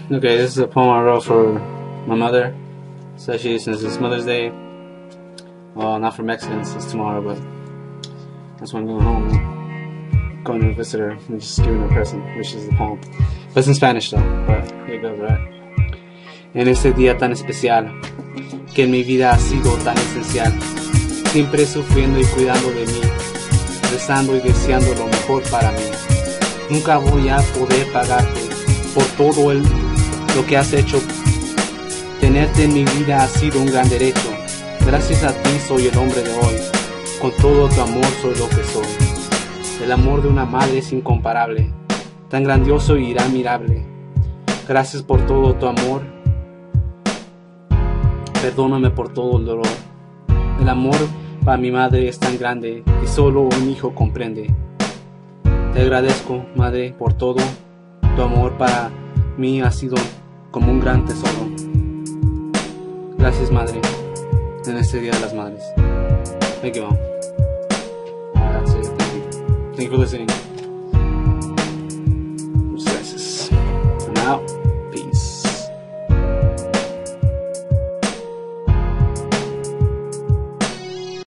Okay, this is a poem I wrote for my mother, especially since it's Mother's Day. Well, not for Mexicans, it's tomorrow, but that's when I'm going home. Going to visit her and just giving her a present, which is the poem. But it's in Spanish though, but here it goes, right? En este día tan especial, que en mi vida ha sido tan esencial, siempre sufriendo y cuidando de mí, rezando y deseando lo mejor para mí. Nunca voy a poder pagarte por todo lo que has hecho. Tenerte en mi vida ha sido un gran derecho. Gracias a ti soy el hombre de hoy. Con todo tu amor soy lo que soy. El amor de una madre es incomparable, tan grandioso y admirable. Gracias por todo tu amor. Perdóname por todo el dolor. El amor para mi madre es tan grande que solo un hijo comprende. Te agradezco, madre, por todo. Tu amor para mí ha sido como un gran tesoro. Gracias, madre, en este Día de las Madres. Thank you, Mom. That's it. Thank you for listening.